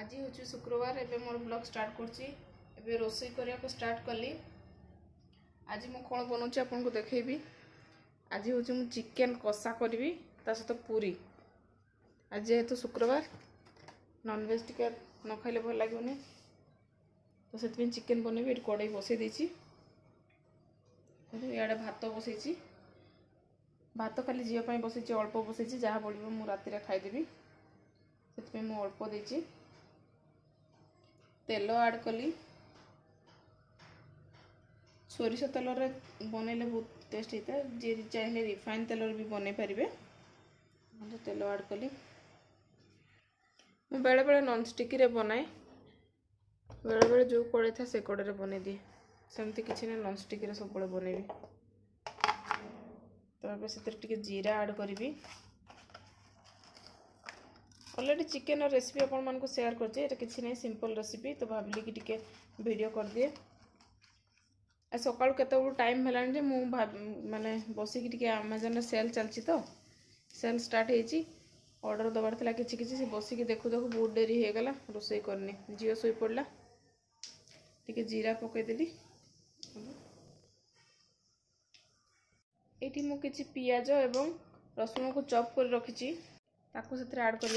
आज हूँ शुक्रवार एवं मोर ब्लॉग स्टार्ट कर रोषे करने को स्टार्ट कली। आज मु कौन बनाऊँ आपको देखेबी। आज हूँ मु चिकेन कषा करी ता सहित पूरी। आज जेहेतु शुक्रवार नॉनवेज टिके न खाइले भल लगे तो से चिकेन बनैबी। कड़े बसई देछि इे भात बसई भात खाली झील बसई अल्प बसई जहाँ बढ़ो मु राति खाईदेवी से मु अल्प देछि। तेल ऐड कली सोरिष तेल रे बनइले बहुत टेस्ट होता है। जी चाहिए रिफाइन तेल भी बनई पारे। तेल ऐड कली मैं बेले बेले नॉन स्टिक रे बनाए बेले बेले जो कड़े था से कड़े बन दिए सेमती किसी ना नॉन स्टिक रे सब बनइबी। तो से जीरा ऐड करी। ऑलरेडी चिकेन और रेसिपी आपण मानको शेयर करछे एटा किछि नै सिंपल रेसिपी तो भाबली कि टिके वीडियो कर दिए। आ सकाळ केते बड़ टाइम हेलान जे मु माने बसी कि टिके अमेज़न रे सेल चलछि तो सेल स्टार्ट हेछि ऑर्डर दबार थला किछि किछि से बसी कि देखु देखु बहुत देरी हे गला रोसई करनी। जियो सोई पड़ला टिके जीरा पके देली। एठी मु किछि पियाज एवं रसुन को चॉप कर रखिछि ताकू से ऐड करवा।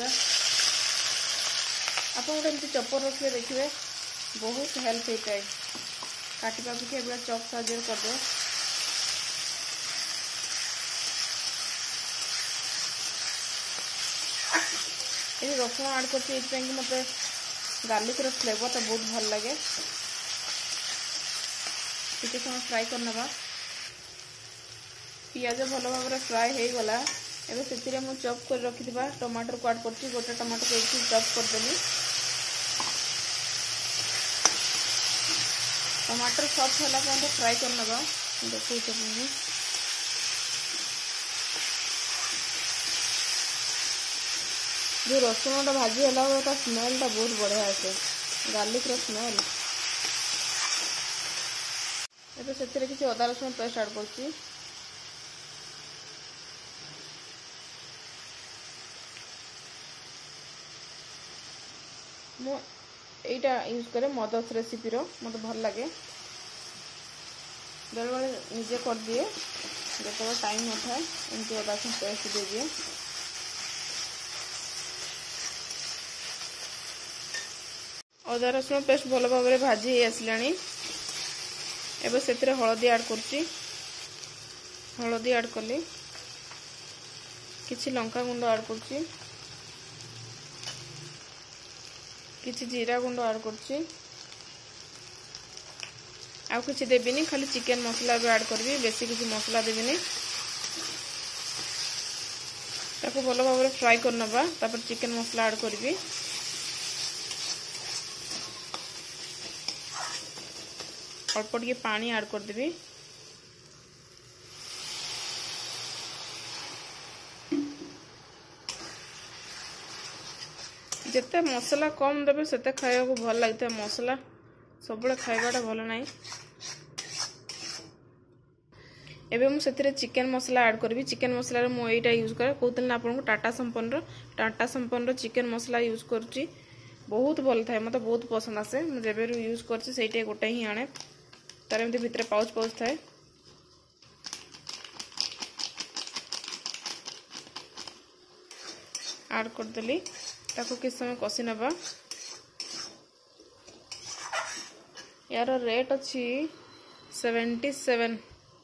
आप गोटे चॉपर रखिए देखिए बहुत हेल्प होता है। काटिबा भी चॉप साहाଯ୍य करदे। ये रसुन ऐड करते मत गार्लिक रो फ्लेवर तो बहुत भल लगे। टिके समय फ्राई करना पियाज भल भाव फ्राए हो गला। एबे से मु चॉप कर रखि टमाटर को ऐड करछि। गोटे टमाटर को चॉप कर देली। टमाटर सॉफ्ट होला पर फ्राई करना देखो जो रसुन टा भाजी है स्मेल टा बहुत बढ़िया आसे गार्लिक रो स्मेल। एबे से किसी अदा रसुन पेस्ट ऐड करछि। मु एटा यूज करे मदर्स रेसिपी रो मत भल लगे बेले बेले निजे कर दिए जो टाइम न था एमती अदा रसुन पेस्ट दे दिए। अदा रसुन पेस्ट भल भाव में भाजी आसलानी। एबे से हलदी ऐड करछि। हलदी ऐड कली किछि लंका गुंड ऐड करछि किछि जीरा गुंड ऐड करछि आ किछि देबिनी खाली चिकेन मसला भी ऐड करबी। बेसी किछि मसला देबिनी ताको भलो भाव में फ्राई करनबा। तापर चिकेन मसला ऐड करबी। अल्प टिके पानी ऐड कर देबी। जिते मसला कम देवे सेते खाया को भल लगता है। मसला सब खाइबाटा भल नहीं। एबे मु सेतिरे चिकेन मसला ऐड करबी। चिकेन मसला रे मु एटा यूज करे कहतल ना आपन को टाटा संपन्न चिकेन मसला यूज करची बहुत भल थाए। मते बहुत पसंद आसे। मु जेबे यूज करची सेटे गोटे ही आने तार एमती भितरे पाउच पाउच थाए। ऐड कर देली ताको किस समय कषि नबा। यार रेट अच्छी 77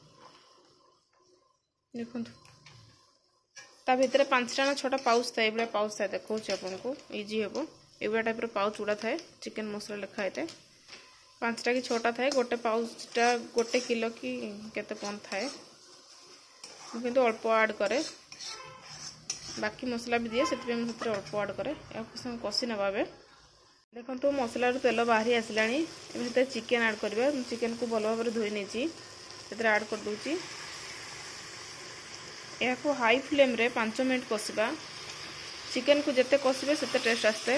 देखो ता भितर 5टा ना 6टा पाउच था। ये पाउच था देखो आपन को इजी हेबो। एबा टाइप रो पाउच उड़ा थाए चिकेन मसला लिखा है 5टा कि 6टा थाए। गोटे पाउचटा 1 किलो की केते कौन थाए किंतु अल्प ऐड करे बाकी मसला भी दिए से अल्प ऐड करे कषि नवा। देखो तो मसला तेल बाहरी आसला। चिकेन ऐड करवा। चिकेन को भल भाव में धोई नहीं ऐड कर दूची। यह को हाई फ्लेम रे 5 मिनट कषा। चिकेन को जिते कषे से टेस्ट आसते।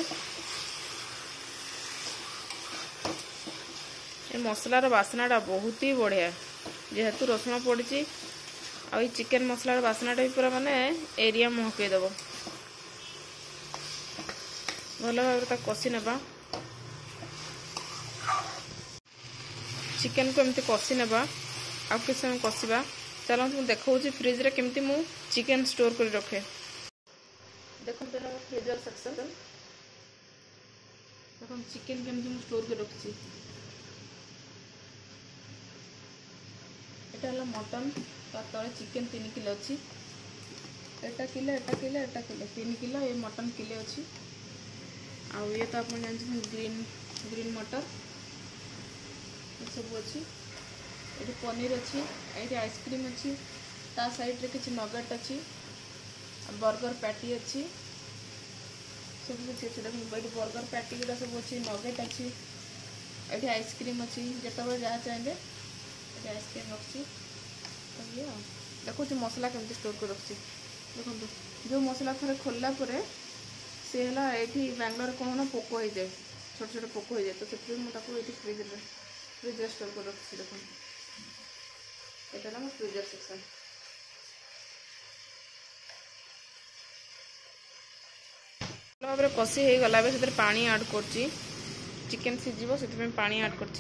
मसलार बासनाटा बहुत ही बढ़िया जेहेतु रसुण पड़ी आ चिकेन मसलार बासनाटा भी पूरा माने एरिया महकईदेव। भल भाव कषि नेबा चिकेन को एमती कषि नेबा आ किछ समय कषिबा। चलते मुझे देखा फ्रिज रे केमती मु चिकेन स्टोर कर रखे। देखो फ्रिजर सेक्शन देखो चिकेन केमती मु स्टोर कर रखी। एटा मटन तले चिकेन 3 किलो अच्छी। एटा किलो 3 किलो ये मटन किले अच्छी। आउ ये तो आप जानते ग्रीन मटर ये सब अच्छी। ये पनीर अच्छी। ये आइसक्रीम अच्छी। ता साइड रे किसी नगेट अच्छी। बर्गर पैटी अच्छी। सब किसी अच्छी। देखो ये बर्गर पैटी गुड़ा सब अच्छी। नगेट अच्छी। ये आइसक्रीम अच्छी। जिते जहाँ चाहिए ये आइसक्रीम रखी। तो ये देखो मसला केमती स्टोर कर रखी। देखो जो मसला थे खोलला सी है ये बांग्लोर कौन ना पोक हो जाए छोट छोट पोक हो जाए। तो से मुझे फ्रिजर स्टोर कर रखी। देखो यहाँ फ्रिजर सेक्शन। भाव में कषि हो गला से पानी ऐड कर चिकेन सीझ से पानी ऐड कर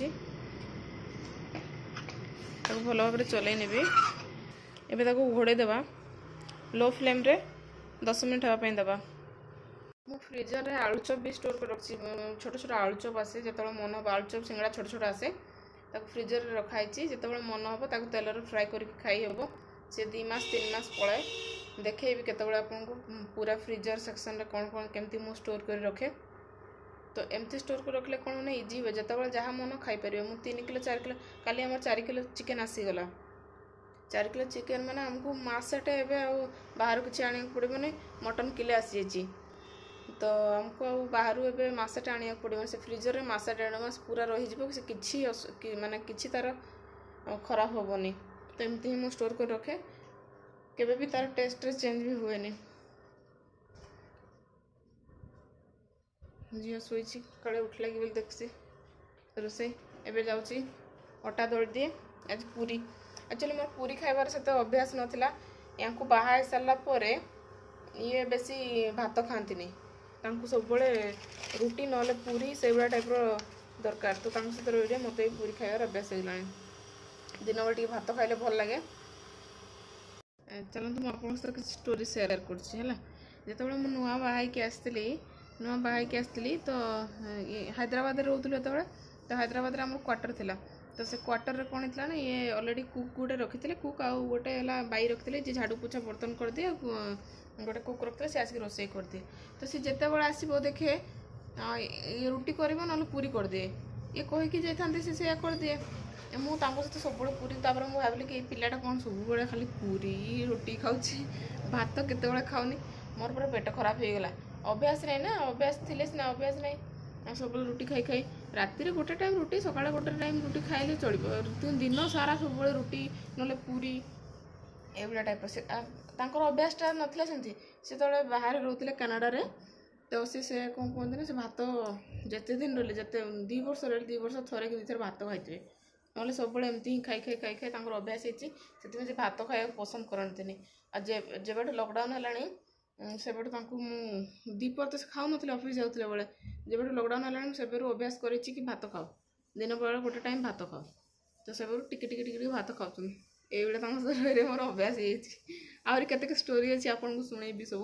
भल भाव में चल नेबी। एवं घोड़े देवा लो फ्लेम रे 10 मिनट हाँपाई देवा। मु फ्रिजर रे आलू चप भी स्टोर कर रखी। छोट छोट आलू चप आसे जो मन हम आलू चप सिंगड़ा छोट छोट आसे फ्रिजर रे रखाई। जो मन हम तेल फ्राए करके खाई हे सी 2 मास 3 मास पलाए। देखे भी केतबेले आपको पूरा फ्रिजर सेक्शन रे कौन कौन केमती मु स्टोर कर रखे। तो एमती स्टोर कर रखले कौन ना इजी हुए जो जहाँ मन खाई पारे। मु 3 किलो 4 किलो काली आम 4 किलो चिकेन आसीगला। 4 किलो चिकेन मैंने आमको मसटे एवं बाहर किसी आने पड़ो नहीं। मटन किले आसी जाइए तो हमको बाहर एवं मसटे आने पड़ो से फ्रिजर में मसा 1.5 मास पूरा रही कि माने किसी तार खराब हेनी। तो एमती ही मुझे स्टोर कर रखे केबे भी तार टेस्ट चेंज भी हुए नहीं। झील शोची कड़े उठला कि देखसी रोसे एवं जाऊँगी अटा दौड़ दिए। आज पूरी एक्चुअली मोर पूरी खाइबार से तो अभ्यास नाला। या बाहा सारापर ये बेसी भात खाती सब रुटी ना पूरी से भाया टाइप दरकार। तो सहित रही मत पूरी खाइबार अभ्यास होगा। दिन बेले टी भात खाइले भल लगे। चलते मुझे आप सहित किसी स्टोरी सेयार कर नुआ बाहर आसती तो हैदराबाद रोलु तो हैदराबाद आम क्वार्टर थिला। तो से क्वार्टर कौन होता ना ये ऑलरेडी कुक गोटे रखी थे। कुक आउ गोटे है बाई रखी थे जी झाड़ू पोछा बर्तन कर दिए। गोटे कुक रखते से आसिक रोसे कर दिए। तो सी जिते बड़े आसो देखे ये रुटी कर ना पूरी कर दिए। ये कहीकि जाते से कर दिए। मुझे सहित सब पूरी मुझे भाविली कि पिलाटा कौन सब खाली पूरी रुटी खाऊँ भात केत खाऊनी। मोर पूरा पेट खराब हो गला। अभ्यास नहीं ना अभ्यास थे सीना अभ्यास नहीं। सब रुटी खाई खाई राति गोटे टाइम रुटी सकाଳେ गोटे टाइम रुटी खाइले चलो। दिन सारा सब रुटी ना पूरी एभलिया टाइप से अभ्यासटा नाला सेमती। से बाहर रोते कनाडा रे तो सी कौन कहते से भात जिते दिन रही जिते 2 वर्ष रही 2 वर्ष थे कि 2 थर भात खाई ना सब एमती ही खाई खाई खाई खाई अभ्यास होती भात खाया पसंद करती। जब लकडाउन है से दीपर तो खाऊ ना ऑफिस जाते बेले जब लकडाउन है से अभ्यास कर भात खाओ दिन बेला गोटे टाइम भात खाओ। तो से टिके भात खाऊ ये सहित मोर अभ्यास आहरी केते स्टोरी अच्छी आपको शुणेबी सब।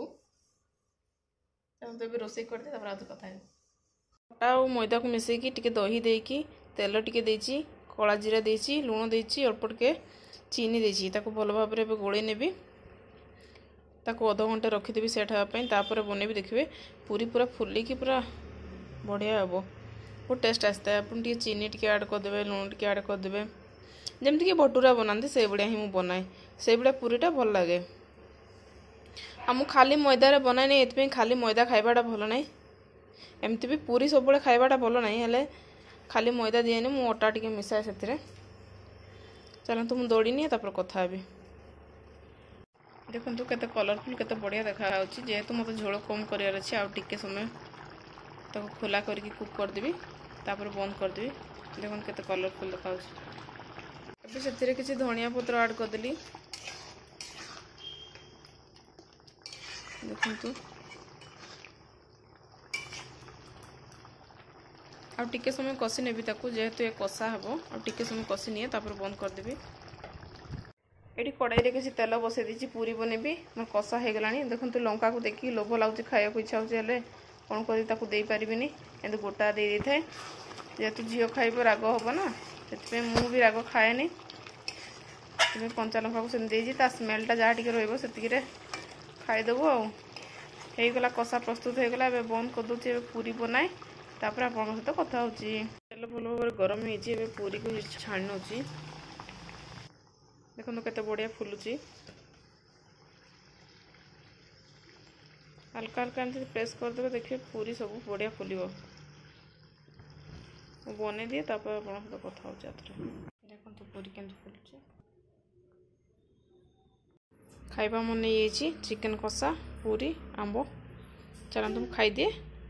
तो रोसे कर दिए आज कथा अटा और मैदा को मिसेकी टिके दही देकी तेल टिके देची कला जीरा देची लुण देची अल्प टिके चीनी देची ताको भल भाव में गोले नेबी। ताको अध घंटे रखीदेवी सेट हाँपाई तापर बनेबी। देखिए पूरी पूरा फुलिकी पूरा बढ़िया हे बहुत टेस्ट आसता है। आप चीनी टी ऐड करदे लुण टी ऐड करदे जमती कि भटूरा बनाते से भाया ही मुझे बनाए से भाया पूरीटा भल लगे। आम खाली मैदार बनाए नहीं ये खाली मैदा खाइबाटा भल ना। एमती भी पूरी सब खाइबाटा भल ना हेले खाली मैदा दिएनि मु अटा टिके मिसाए से। चलतु मुझे दौड़नी तापर कथा भी। देखो केते कलरफुल केते बढ़िया देखा जेहेतु मत झोल कम करार अच्छे आउ टिके समय तो खोला करके कुक करदेवी तापर बंद करदेवी। देखो केते कलरफुल देखा से किसी धनिया पत्र ऐड करदेली। देखु आ टिके समय कषि नेबी ताकू जेहेतु ये कषा हम आ टिके समय कषि निए तापर बंद करदेवी। ये कड़ाई किसी तेल बसई दी पूरी बनेबी मोर कषा हो गला देखो लंका को देखिए लोभ लगुच खाया इच्छा होले कौन कर दे पारिनी एमती गोटा दे थाए जेहेतु झील खाइब राग हम ना से मुझे राग खाएनी कंचा लंका को सेमती स्मेलटा जहाँ टी रही खाईदेबू आईगला कषा प्रस्तुत हो गला बंद कर दूसरी पूरी बनाए तापर आप सहित कथा हो तेल भल भाव गरम हो पूरी को छाणी नौ देखो केते बढ़िया फुलुची हल्का हल्का एमती प्रेस करदे देखिए पूरी सब बढ़िया फुल बन दिए तापर आप कथा हो देखो पूरी केमती फुलुची खाइबा मन ये चिकेन कषा पूरी आंब चलते मुझे खाईदिए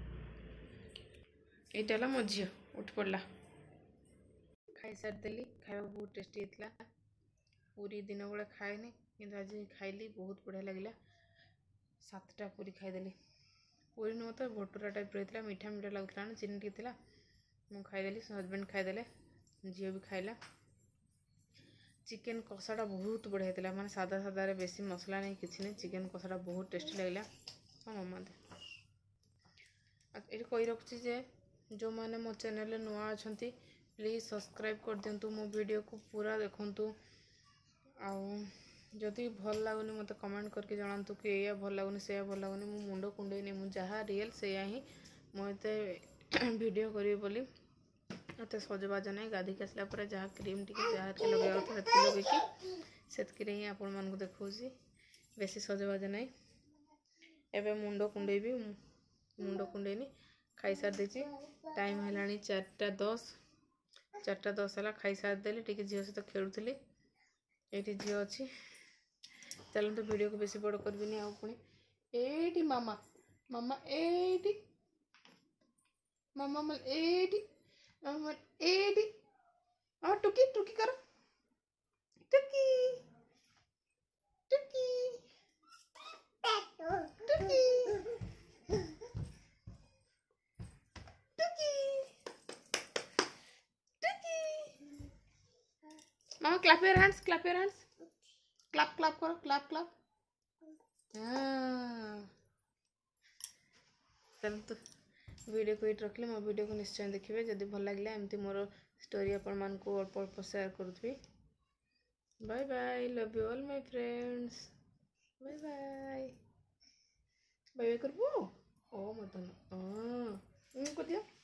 ये मो झी उठ पड़ा खाई सारी खावा बहुत टेस्टी होता पूरी दिन बेले खाएनी कि आज खाइली बहुत बढ़िया लगे 7टा पूरी खाईदेली पूरी नुह तो भटूरा टाइप रही है मीठा मीठा लगुला ना चीनी टी मुझे खाईदेली हजबैंड खाईदे झील भी खाइला चिकेन कषाटा बहुत बढ़िया होता माने सादा सादा रे बेसी मसला नहीं किसी नहीं चिकेन कषाटा बहुत टेस्टी लगला हाँ मम्मा दे ये कही रखुची जे जो मैंने मो चैनल नुआ अच्छा प्लीज़ सब्सक्राइब कर दिंतु मो वीडियो को पूरा देखंतु जदि भल लगुनि मत कमेंट करके जनातु कि या भल लगुनि से भल लगुनि मो मुंड कुंडे मुझे जहाँ रियल से ही मत वीडियो करी बोली मत सजबाज ना गाधी आसला जहाँ क्रीम टी जहाँ लगे लगे से ही आपण मानक देखा बेसी सजबाज ना एवं मुंड कुंडे भी मुंड कुंडेनी खाई सारी देती टाइम है 4:10 है खाई सारीदेली टी झील सहित खेलुली ये झील अच्छी चलते वीडियो को बेसी बड़ करनी पुणी एटी मामा मामा एटी मामा एटी मामा एटी मामा टुकी टुकी करो टुकी टुकी टुकी मामा clap your hands clap clap करो क्लैप क्लैप चल तो वीडियो को ये रखली मो वीडियो को निश्चय देखिए जदि भल लगे एमती मोर स्टोरी आपण मान को अल्प अल्प शेयर करुथी bye bye love you all my friends bye bye bye bye करबो ओ मत कर दिया।